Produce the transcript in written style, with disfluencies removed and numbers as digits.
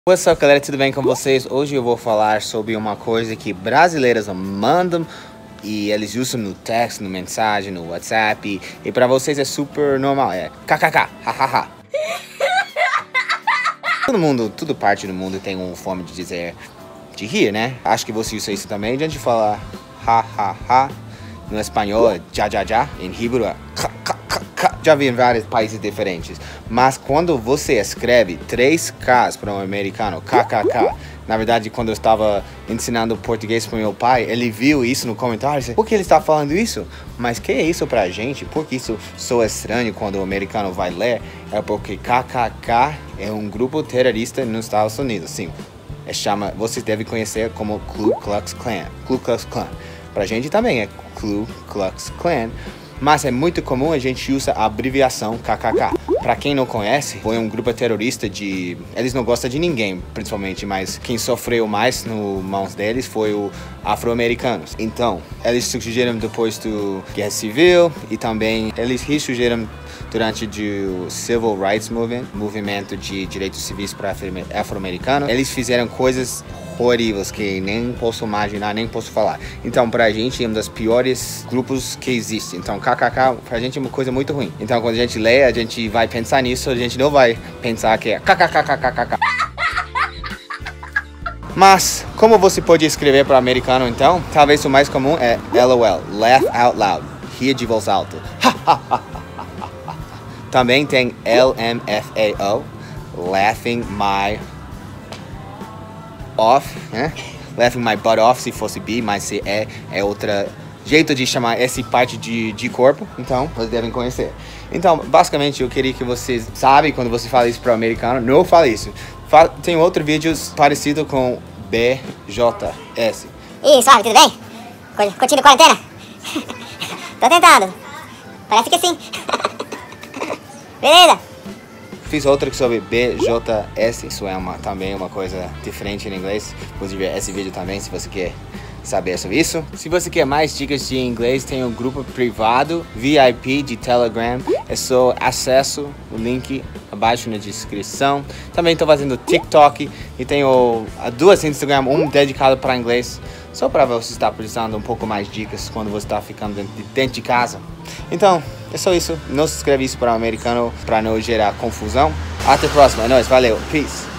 What's up, galera, tudo bem com vocês? Hoje eu vou falar sobre uma coisa que brasileiros mandam e eles usam no texto, no mensagem, no WhatsApp, e pra vocês é super normal, é kkk, hahaha. Toda parte do mundo tem uma forma de dizer, de rir, né? Acho que você usa isso também, antes de falar hahaha, no espanhol é já, em hebrew é já vi em vários países diferentes. Mas quando você escreve 3 Ks para um americano, kkk, na verdade, quando eu estava ensinando português para meu pai, ele viu isso no comentário e disse, por que ele está falando isso? Mas que é isso pra gente? Porque isso soa estranho quando o americano vai ler? É porque kkk é um grupo terrorista nos Estados Unidos, sim. Você deve conhecer como Ku Klux Klan. Ku Klux Klan. Pra gente também é Ku Klux Klan. Mas é muito comum a gente usar a abreviação kkk. Pra quem não conhece, foi um grupo terrorista de... Eles não gostam de ninguém, principalmente, mas quem sofreu mais nas mãos deles foi os afro-americanos. Então, eles surgiram depois da Guerra Civil e também eles ressurgiram durante o Civil Rights Movement, movimento de direitos civis para afro-americanos. Eles fizeram coisas horríveis que nem posso imaginar, nem posso falar. Então, pra gente, é um dos piores grupos que existe. Então, kkk, pra gente é uma coisa muito ruim. Então, quando a gente lê, a gente vai pensar nisso, a gente não vai pensar que é kkkkkkk. Mas, como você pode escrever para americano, então, talvez o mais comum é LOL, Laugh Out Loud, rir de voz alta. Também tem LMFAO, Laughing My Off, né? Laughing My Butt Off, se fosse B, mas se é outra jeito de chamar essa parte de corpo, então vocês devem conhecer. Então, basicamente, eu queria que vocês saibam, quando você fala isso para o americano, não fale isso. Tem outro vídeo parecido com BJS. Ih, suave, tudo bem? Curtindo quarentena? Tô tentando. Parece que sim. Beleza? Fiz outra sobre BJS, isso é também uma coisa diferente em inglês. Pode ver esse vídeo também, se você quer saber sobre isso. Se você quer mais dicas de inglês, tem um grupo privado, VIP de Telegram. É só acesso o link abaixo na descrição. Também estou fazendo TikTok e tenho 2 Instagram, um dedicado para inglês. Só para você estar precisando um pouco mais dicas quando você está ficando dentro de casa. Então, é só isso. Não se inscreve isso para o americano para não gerar confusão. Até a próxima. É nóis. Valeu. Peace.